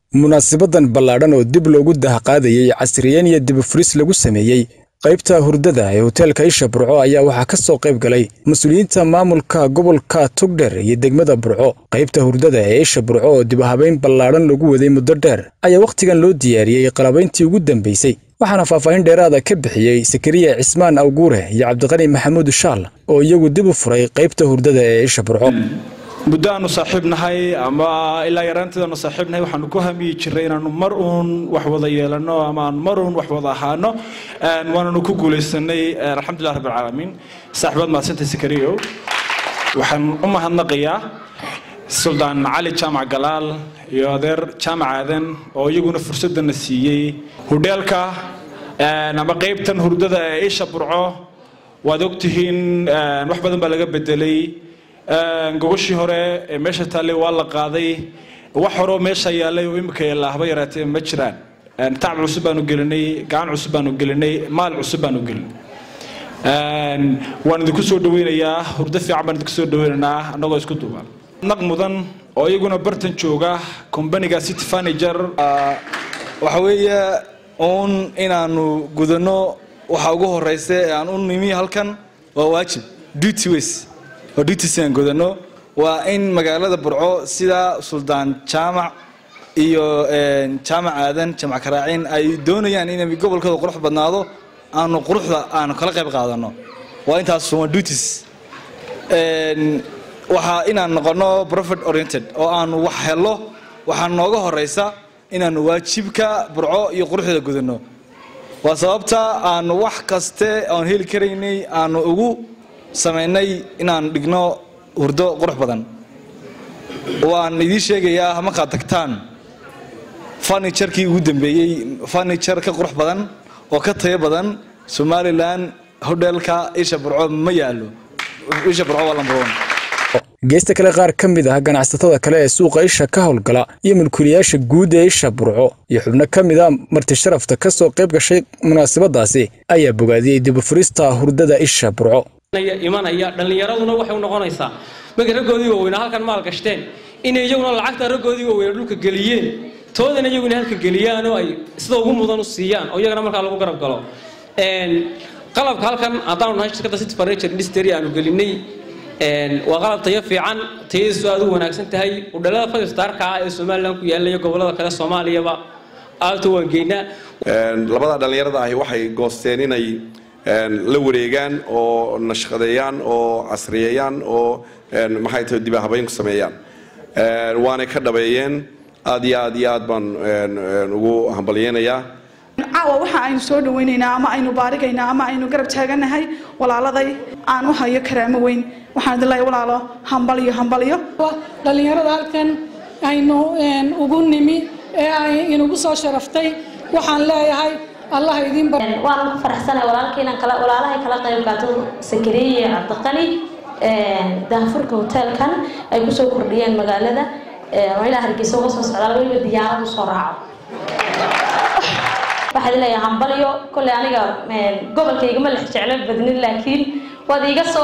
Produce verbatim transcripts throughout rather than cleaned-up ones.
munaasabadan ballaadhan oo dib loogu dahaqaadayay casriyeyn iyo dib u furis lagu sameeyay qaybta hurdada ee hoteelka Isha Burco ayaa waxaa ka soo qayb galay mas'uuliyiinta maamulka gobolka Togdheer iyo degmada Burco. qaybta hurdada ee Isha Burco oo dib u habeyn ballaadhan lagu waday muddo dheer ayaa waqtigan loo diyaariyay qalabayntii ugu dambeysay, waxaana faahfaahin dheeraad ah ka bixiyay Sakariya Cismaan Awguure iyo Cabdiqani Maxamuud Shaal oo iyagu dib u furay qaybta hurdada ee Isha Burco. muddaanu saaxiibnahay ama ilaa yaraanteedana saaxiibnahay waxaanu ku hamiyi jiray inaanu mar uun wax wada yeelano ama aan mar uun wax wada ahaano waananu ku guuleysanay alxamdulilah rabbil caalamiin. saaxiibad maasanta Sakariyo waxaan u mahadnaqayaa Suldaan Cali Jaamac Galaal iyo adeer Jaamac Aadan oo iyaguna fursadana siiyay hoteelka ama qaybtan hurdada ee Isha Burco. waad ogtihiin wax badan baa laga bedelay gogoshii hore ee meesha taale waa la qaaday, wax hore meesha yaalay oo imika ilaahba yaraatay ma jiraan. tacab cusub baanu gelinay, gacan cusub baanu gelinay, maal cusub baanu gelinay. waan idinku soo dhaweynayaa hurdo fiican baan idinku soo dhaweynaynaa annagoo isku duuban. naq mudan oo iyaguna bartan jooga kombaniga City Furniture waxa weeye oon inaanu gudano waxa ugu horeysa ee aan u nimi halkan waa waajib duty ways oo duty-san gudano waa in magaalada Burco sida Suldaan Jaamac iyo Jaamac Aadan Jaamac Karaacin ay doonayaan in gobolkooda qurux badnaado aanu quruxda aanu kala qayb qaadano. waa intaas soo duties een waxa inaan noqono profit oriented oo aanu wax helo waxa nooga horeysa inaanu waajibka Burco iyo quruxda gudano. waa sababta aanu wax kaste aan heli karaynay aanu ugu sameynay inaan dhigno hurdo qurux badan. waan idin sheegayaa marka tagtaan furniture-kii ugu dambeeyay furniture ka qurux badan oo ka tayo badan Somaliland hoteelka Isha Burco ma yaalo. Isha Burco waa lambar one. geesta kale qaar ka mid ah ganacsatada kale ee suuqa Isha ka howlgala iyo mulkiilayaasha guud ee Isha Burco iyo xubno ka mid ah marti sharafta ka soo qayb gashay munaasabadaasi ayaa bogaadiyay dib u furista hurdada Isha Burco. imanaya dhalinyaraduna waxay u noqonaysaa markay ragoodii waaweyn halkan maal gashteen inay iyaguna lacagta ragoodii waaweyn dhulka geliyeen toodana iyaguna halka geliyaan oo ay sida ugu mudan u siiyaan oo iyagana markaa lagu garab galo. een qalabka halkan hadaan nahay shirkadda City Furniture Industry aanu gelinay een waa qalab tayo fiican tayadiisu aad u wanaagsan tahay oo dhalada five star-ka ah ee Soomaaliland ku yaala iyo gobolada kale Soomaaliyaba aad u wangeynaa. een labada dhalinyarada ah waxay goosteen inay la wareegaan oo nashqadeeyaan oo casriyeeyaan oo maxay tahay dib u habeyn ku sameeyaan. waana ka dhabeeyeen aad iyo aad iyo aad baan ugu hambalyeeynaa. caawa waxa aynu soo dhaweynaynaa ama aynu baarigaynaa ama aynu garab taaganahay walaaladay aan u hayo karaamo weyn. waxaan dilaay walaalo hambal iyo hambal iyo dhalinyarada halkan aynu ugu nimi ee ay inagu soo sharaftay waxaan leeyahay الله يدين بر. وأنا فرحسنا ولكن كلا ولا الله كلا قيم كاتو سكرية عبدالقني دافرك هوتيل كان أي بسوا كرديان مقالة وإلى هركيسوا قصص على وين بديان وصراع. واحد لا يهمبليو كل يعني قبل كي يجمل حشعلب بدني لكن وذي قصوا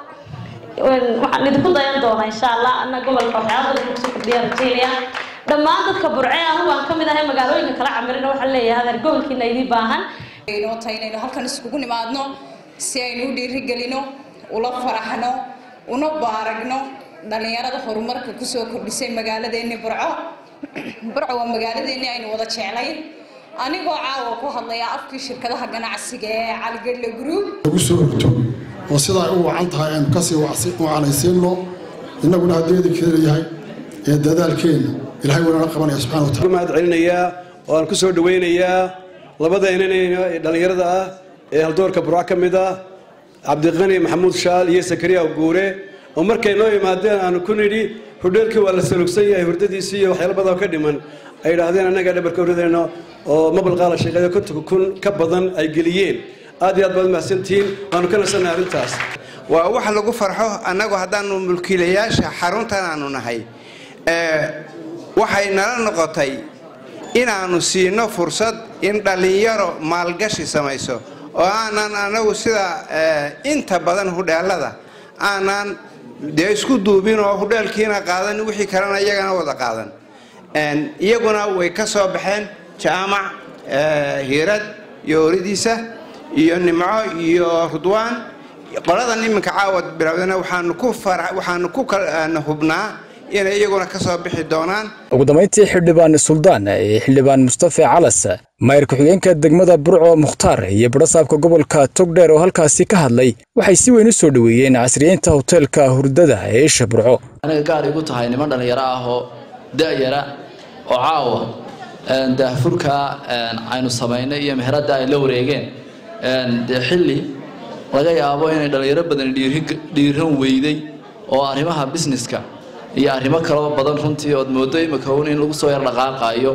ندخل ضيان دوما إن شاء الله أنا قبل كحياة بسوا كرديان تيليا. dhammaan dadka burcay ah waan kamid ahay magaalooyinka kala camirina waxa leeyahay hadar gobolkiina idin baahan inoo taynayno halkan isugu nimaadno si aynu u dhiiri galino ula faraxno una baaragno dhalinyarada horumarka ku soo kordhisay magaaladeena Burco. Burco waa magaaladeena aynu wada jeclay anigoo caawa ku hadlaya afkii shirkadaha ganacsiga ee Cali Gadle Group ugu soo horto oo sida ay u wacan tahay aan ka sii wacnaysiino inaguna hadeedi keenayahay ee dadaalkeena ilaahay wanaag qabanaya subhanahu wa ta'ala. maad celinayaa oo aan ku soo dhaweynayaa labada inanayna dhalinyarada ah ee haldoorka Burco ka mid ah Cabdiqani Maxamuud Shaal iyo Sakariya Awguure oo markay noo yimaadeen aan ku nidhi hoteelkii waa la salugsan yahay hurdadiisii iyo waxyaalo badan ka dhiman ay yiraahdeen anaga dhabarka hurdadeenna oo mabal qaala shaqada konton kun ka badan ay geliyeen. aad iyo aad baad mahadsantiin waanu ka nasanaa arrintaas. waa wax lagu farxo anagu haddaanu mulkiilayaasha xaruntan aanu nahay ee waxay nala noqotay inaanu siino fursad in dhalinyaro maalgashi samayso oo aanan anagu sida inta badan hudheelada aanan de isku duubin oo hudheelkiina qaadan wixii kalena iyagana wada qaadan iyaguna way ka soo baxeen jaamac hiirad iyo oridiisa iyo nimco iyo rudwaan qoladan iminka caawad bilaawdana waxaanu ku farax waxaanu ku hubnaa inay iyaguna ka soo bixi doonaan ugu dambeyntii xildhibaan suldaan ee xildhibaan Mustafa Calas maayir ku-xigeenka degmada Burco Mukhtaar iyo barasaabka gobolka Togdheer oo halkaasi ka hadlay waxay si weyn u soo dhaweeyeen casriyeynta hoteelka hurdada ee Isha Burco aniga gaar igu tahay niman dhalinyaro ah oo daayara oo caawa daahfurka aynu sameynay iyo meherada ay la wareegeen xilli laga yaabo inay dhalinyaro badan dhiiran weyday oo arrimaha businesska iyo arrimo kale oo badan runtii oo moodo imika in lagu soo yar dhaqaaqayo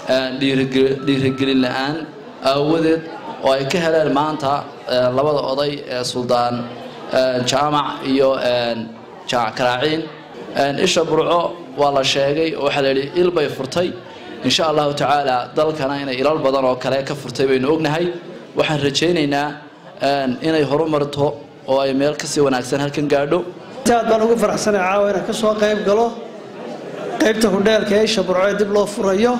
dhiirigelin la'aan aawadeed oo ay ka heleen maanta labada oday ee suldaan jaamac iyo jaac karaaciin Isha Burco waa la sheegay oo waxa la yiri ilbay furtay insha Allah taala dalkana inay ilal badan oo kale ka furtay baynu ognahay waxaan rajaynaynaa inay horumarto oo ay meel ka sii wanaagsan halkan gaadho aad baan ugu faraxsanahay caawa inaan ka soo qayb galo qaybta hudheelka Isha Burco dib loo furayo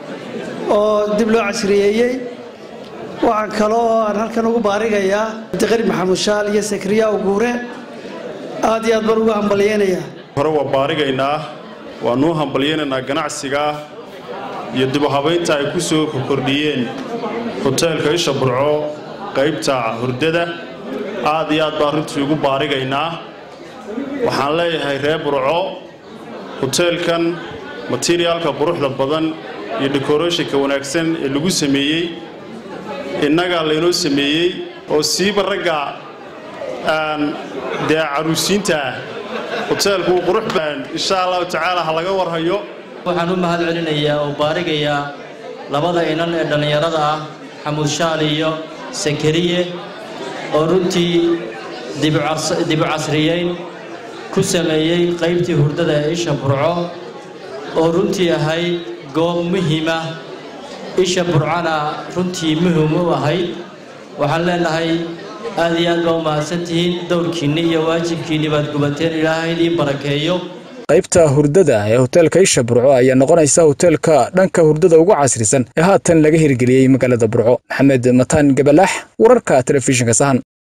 oo dib loo casriyeeyay waxaan kale oo aan halkan ugu baarigayaa Cabdiqani Maxamuud Shaal iyo Sakriya Uguure aad iyo aad baan ugu hambalyeynaya hore waa baarigaynaa waa noo hambalyeynaa ganacsiga iyo dib u habeynta ay ku soo kordhiyeen hoteelka Isha Burco qaybta hurdada aad iyo aad baan runtii ugu baarigaynaa waxaan leeyahay reer Burco hoteelkan materialka quruxda badan iyo decorationka wanaagsan ee lagu sameeyay innaga leeno sameeyay oo siiba ragga aan daa caruusinta hoteelku qurux badan insha Allah taala halaga warhayo waxaan u mahad celinayaa oo baarigayaa labada inan ee dhalinyarada ah Xamuud Shaal iyo Sakariye oo runtii dib u casriyeyn ku sameeyay qaybtii hurdada ee Isha Burco oo runtii ahay goob muhiim ah Isha Burcana runtii muhiim u ahay waxaan leenahay aad iyo aad baa u mahadsantihiin dowrkiinni iyo waajibkiinni baad gubateen Ilaahay idin barakeeyo qaybta hurdada ee hoteelka Isha Burco ayaa noqonaysa hoteelka dhanka hurdada ugu casrisan ee haatan laga hirgeliyay magaalada Burco Maxamed Mataan Gabalax wararka telefishinka Sahan